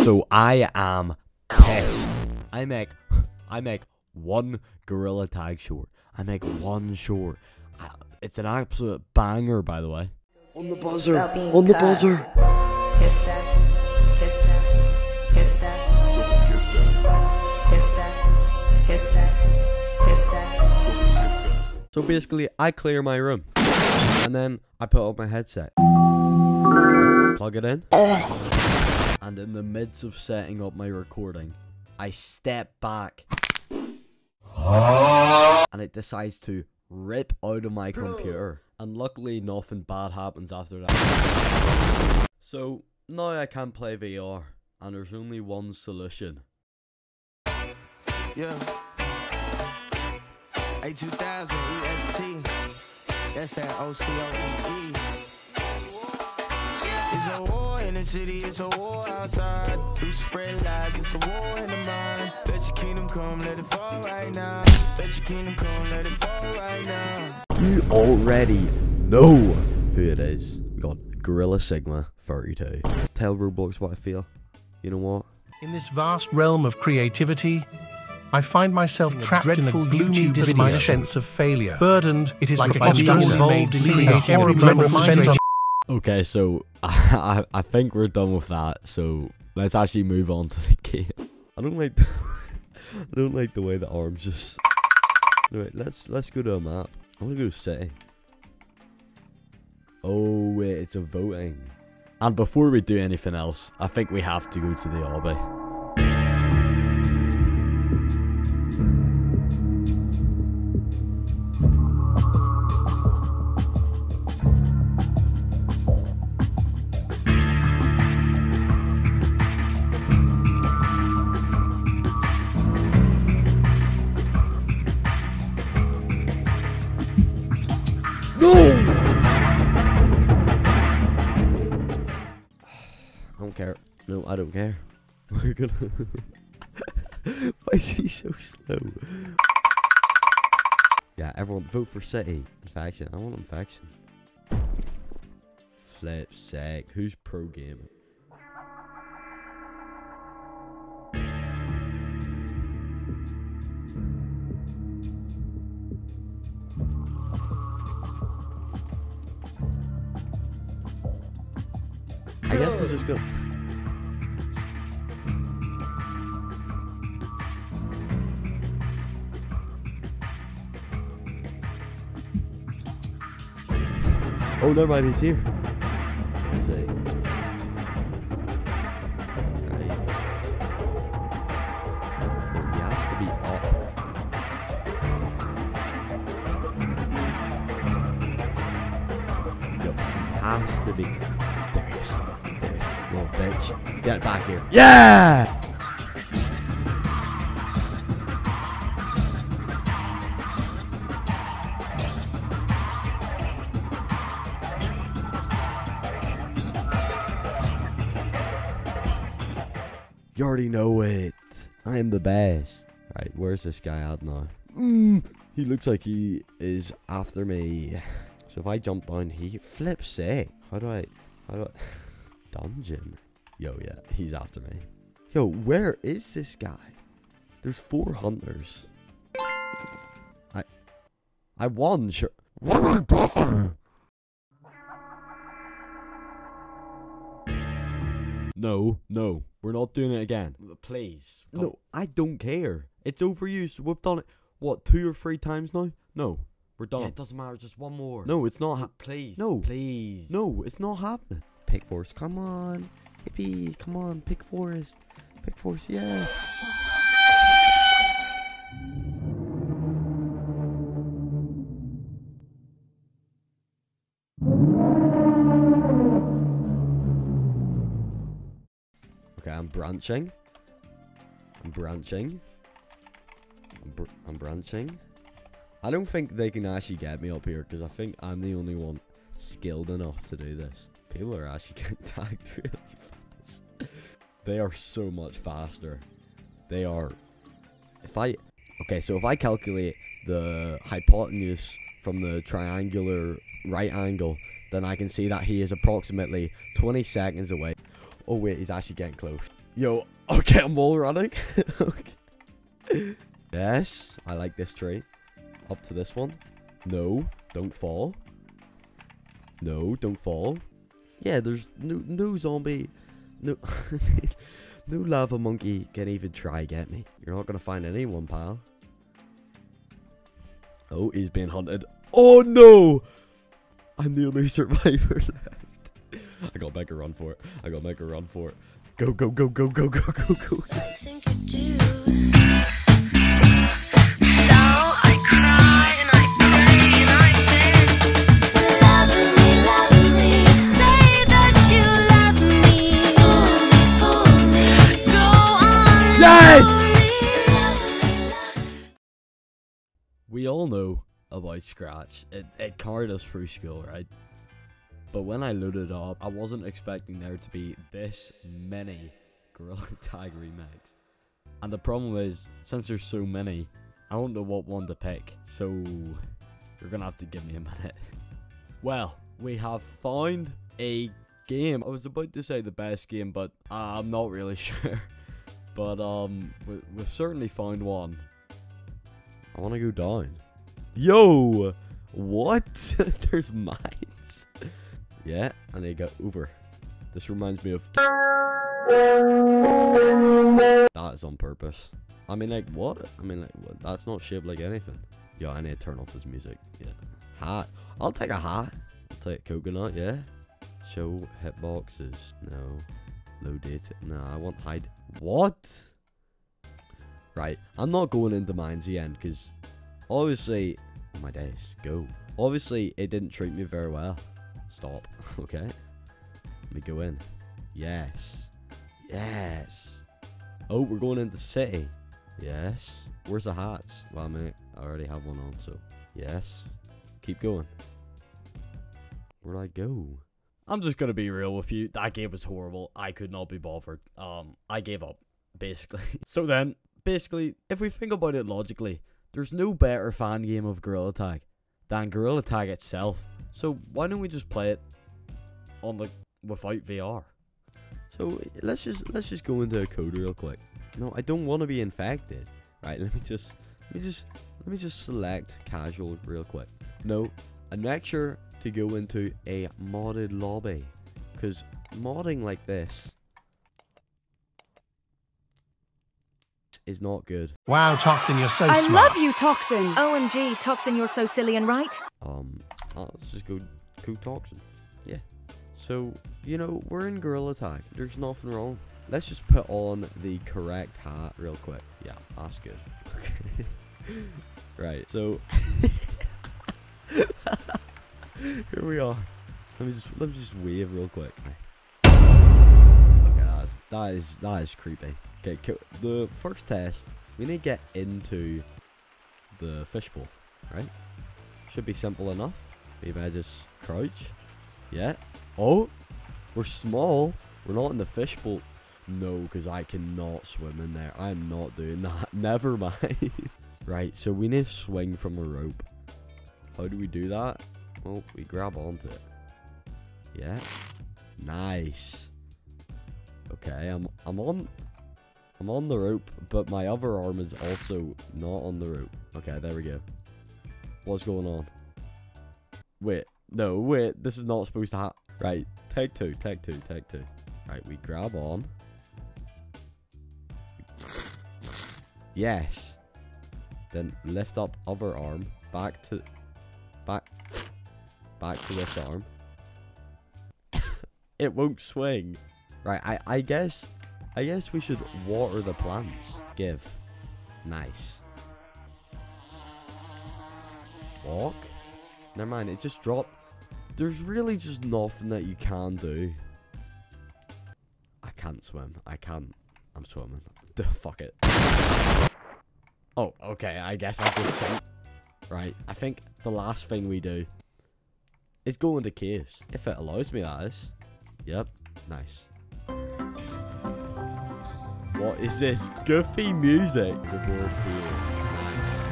So I am pissed. I make one gorilla tag short. I make one short. It's an absolute banger, by the way. On the buzzer. On the buzzer. Kiss that. Kiss that. Kiss that. Kiss that. Kiss that. Kiss that. So basically, I clear my room. And then I put up my headset. Plug it in. And in the midst of setting up my recording, I step back. And it decides to rip out of my computer. And luckily nothing bad happens after that. So now I can't play VR. And there's only one solution. Yeah. A2000 EST. That's that OCOEE. It's a war in the city, it's a war outside. You spread lies, it's a war in the mind. Let your kingdom come, let it fall right now. Let your kingdom come, let it fall right now. You already know who it is. We got Gorilla Sigma 32. Tell Roblox what I feel. You know what? In this vast realm of creativity, I find myself trapped in a gloomy with my sense of failure. Burdened, it is like a body involved in creativity. Okay, so I think we're done with that. So let's actually move on to the game. I don't like the way the arms just. Anyway, let's go to a map. I want to go to city. Oh wait, it's a voting. And before we do anything else, I think we have to go to the obby. I don't care. No, I don't care. We're gonna. Why is he so slow? Yeah, everyone vote for city. Infection. I want infection. Flip sec. Who's pro gaming? I guess we'll just go. Oh, never mind, he's here. Let's see. Right. He has to be up. Yep, he has to be. There he is. There he is. Little bitch. Get it back here. Yeah! You already know it. I am the best. Right, where's this guy at now? He looks like he is after me. So if I jump down, he flips sick. How do I dungeon? Yo, yeah, he's after me. Yo, where is this guy? There's 4 hunters. I won, sure. What have I done? No, we're not doing it again. Please. Come. No, I don't care. It's overused. We've done it, what, 2 or 3 times now? No, we're done. Yeah, it doesn't matter, just one more. No, it's not. Please. No. Please. No, it's not happening. Pick Forest, come on. Hippie, come on. Pick Forest. Pick Forest, yes. Okay, I'm branching. I'm branching. I'm branching. I don't think they can actually get me up here because I think I'm the only one skilled enough to do this. People are actually getting tagged really fast. They are so much faster. They are. Okay, so if I calculate the hypotenuse from the triangular right angle, then I can see that he is approximately 20 seconds away. Oh wait, he's actually getting close. Yo, okay, I'm wall running. Okay. Yes, I like this tree. Up to this one. No, don't fall. No, don't fall. Yeah, there's no zombie. No, no lava monkey can even try get me. You're not gonna find anyone, pal. Oh, he's being hunted. Oh no! I'm the only survivor left. I gotta make a run for it. I gotta make a run for it. Go, go, go, go, go, go, go, go. I think you do. So I cry and I pray and I beg. Love me, say that you love me. Fool me, go on. Yes! We all know about Scratch. It carried us through school, right? But when I loaded up, I wasn't expecting there to be this many Gorilla Tag remakes. And the problem is, since there's so many, I don't know what one to pick. So, you're gonna have to give me a minute. Well, we have found a game. I was about to say the best game, but I'm not really sure. But, we've certainly found one. I want to go down. Yo! What? There's mines. Yeah, and they got over. This reminds me of... That is on purpose. I mean, like, what? I mean, like, what? That's not shaped like anything. Yo, I need to turn off this music. Yeah. Hat. I'll take a hat. I'll take coconut, yeah. Show hitboxes. No. Low data. No, I want hide. What? Right. I'm not going into mines again, because obviously... Oh my days. Go. Obviously, it didn't treat me very well. Stop. Okay. Let me go in. Yes. Yes. Oh, we're going into city. Yes. Where's the hats? Well, I mean, I already have one on, so. Yes. Keep going. Where'd I go? I'm just gonna be real with you. That game was horrible. I could not be bothered. I gave up, basically. So then, basically, if we think about it logically, there's no better fan game of Gorilla Tag than Gorilla Tag itself. So why don't we just play it on the without VR? So let's just go into a code real quick. No, I don't want to be infected. Right, let me just select casual real quick. No, and make sure to go into a modded lobby, because modding like this is not good. Wow, Toxin, you're so I smart. love you, Toxin. OMG, Toxin, you're so silly and right. Let's just go Toxin. Yeah. So, you know, we're in Gorilla Tag. There's nothing wrong. Let's just put on the correct hat real quick. Yeah, that's good. Okay. Right, so here we are. Let me just wave real quick. Okay, that is creepy. Okay, the first test, we need to get into the fishbowl, right? Should be simple enough. Maybe I just crouch. Yeah. Oh, we're small. We're not in the fishbowl. No, because I cannot swim in there. I'm not doing that. Never mind. Right, so we need to swing from a rope. How do we do that? Well, we grab onto it. Yeah. Nice. Okay, I'm on the rope, but my other arm is also not on the rope. Okay, there we go. What's going on? Wait, no, wait, this is not supposed to happen. Right, take two. Right, we grab on. Yes. Then lift up other arm, back to this arm. It won't swing. Right, I guess we should water the plants. Give. Nice. Walk. Never mind, it just dropped. There's really just nothing that you can do. I can't swim. I can't. I'm swimming. Duh, fuck it. Oh, okay, I guess I just sink. Right, I think the last thing we do is go into caves. If it allows me, that is. Yep, nice. What is this? Goofy music. The board here. Nice.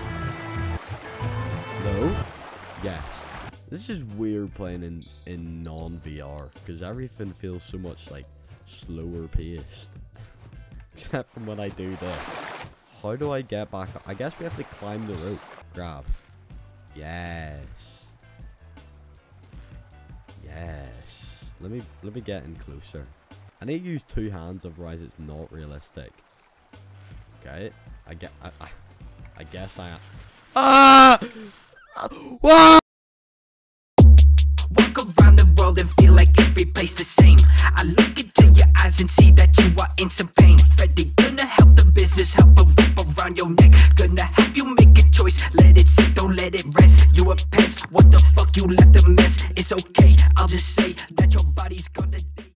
No? Yes. This is weird playing in non-VR, because everything feels so much like slower paced. Except from when I do this. How do I get back up? I guess we have to climb the rope. Grab. Yes. Yes. Let me get in closer. I need to use 2 hands, otherwise it's not realistic. Okay. I guess I am. Ah! Ah!